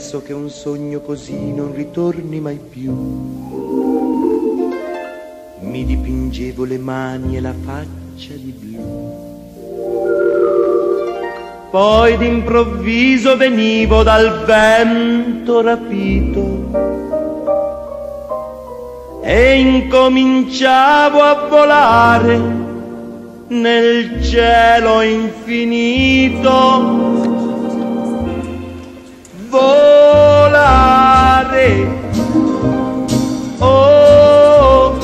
penso che un sogno così non ritorni mai più. Mi dipingevo le mani e la faccia di blu. Poi d'improvviso venivo dal vento rapito e incominciavo a volare nel cielo infinito. Volare, oh,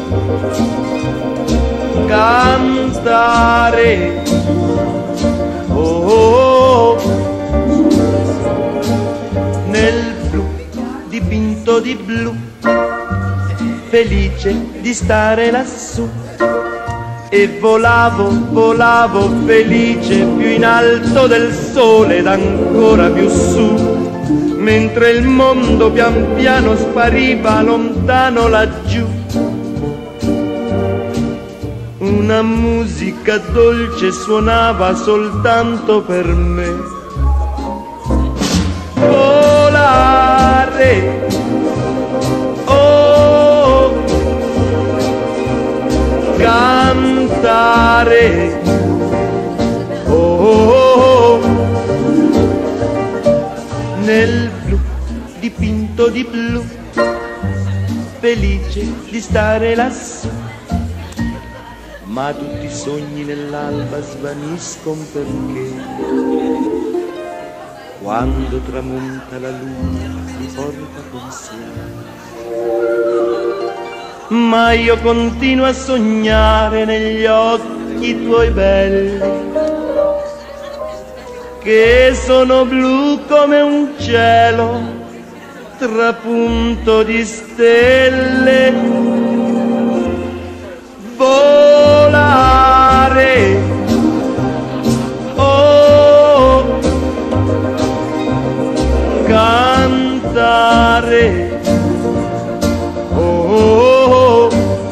cantare, oh, nel blu dipinto di blu, felice di stare lassù. E volavo, volavo felice più in alto del sole ed ancora più su, mentre il mondo pian piano spariva lontano laggiù. Una musica dolce suonava soltanto per me. Volare, oh, cantare, oh, nel blu dipinto di blu, felice di stare lassù. Ma tutti i sogni nell'alba svaniscono perché quando tramonta la luna li porta con sé. Ma io continuo a sognare negli occhi tuoi belli, che sono blu come un cielo trapunto di stelle. Volare, oh, cantare, oh,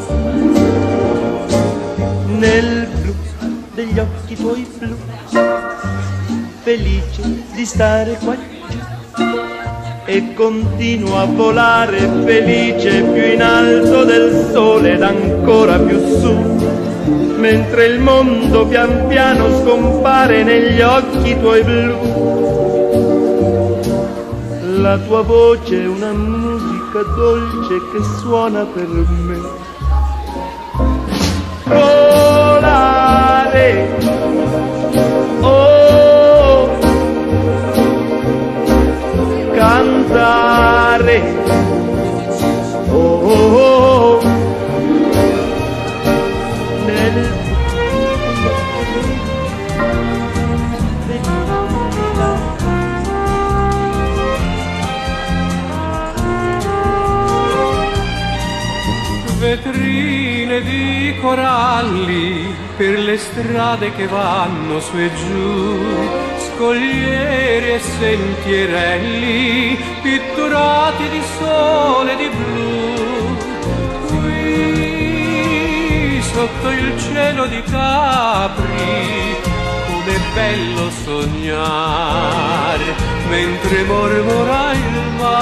nel blu degli occhi tuoi blu, felice di stare qua giù. E continuo a volare felice più in alto del sole ed ancora più su, mentre il mondo pian piano scompare negli occhi tuoi blu. La tua voce è una musica dolce che suona per me. Volare, oh, cantare, oh, nel vetrine di coralli per le strade che vanno su e giù, scoglieri e sentierelli pitturati di sole e di blu. Qui sotto il cielo di Capri com'è bello sognare mentre mormora il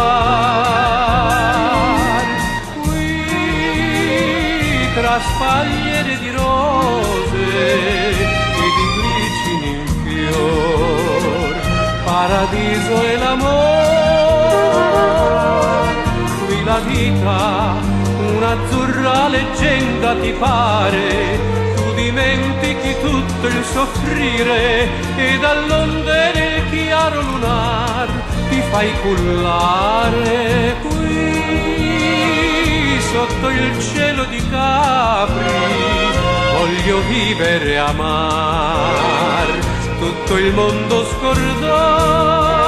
mar. Qui tra spalliere di rose e di glicini in fior, paradiso e l'amor. Qui la vita un'azzurra leggenda ti pare, tu dimentichi tutto il soffrire e dall'onde del chiaro lunar ti fai cullare. Qui sotto il cielo di Capri voglio vivere e amar, tutto il mondo scordar.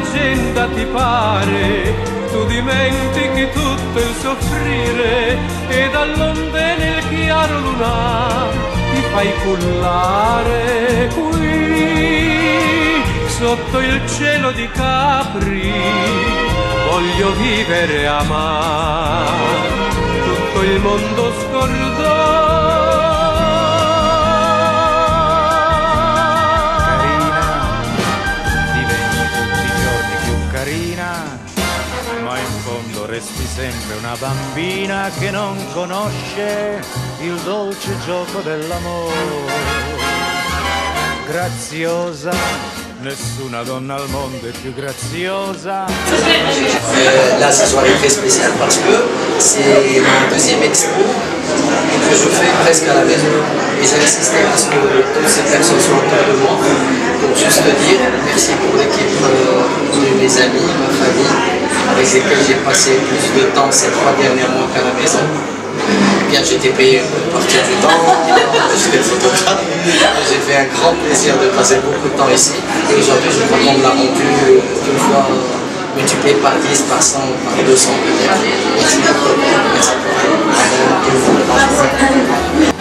leggenda ti pare, tu dimentichi tutto il soffrire e dall'onde nel chiaro lunare ti fai cullare qui sotto il cielo di Capri. Voglio vivere e amare, tutto il mondo scordare. Ma in fondo resti sempre una bambina che non conosce il dolce gioco dell'amore. Graziosa, nessuna donna al mondo è più graziosa. Là, ce soirée est très spéciale parce que c'est mon deuxième expo que je fais presque à la maison. Et j'ai insisté à ce que toutes ces personnes soient autour de moi pour juste dire merci pour l'équipe de mes amis, ma famille, avec lesquels j'ai passé plus de temps ces 3 derniers mois qu'à la maison. Bien, j'ai été payé une partie du temps, j'étais photographe, j'ai fait un grand plaisir de passer beaucoup de temps ici. Et aujourd'hui, je crois qu'on me l'a rendu une fois multiplié par 10, par 100, par 200 peut-être. Merci beaucoup. Merci.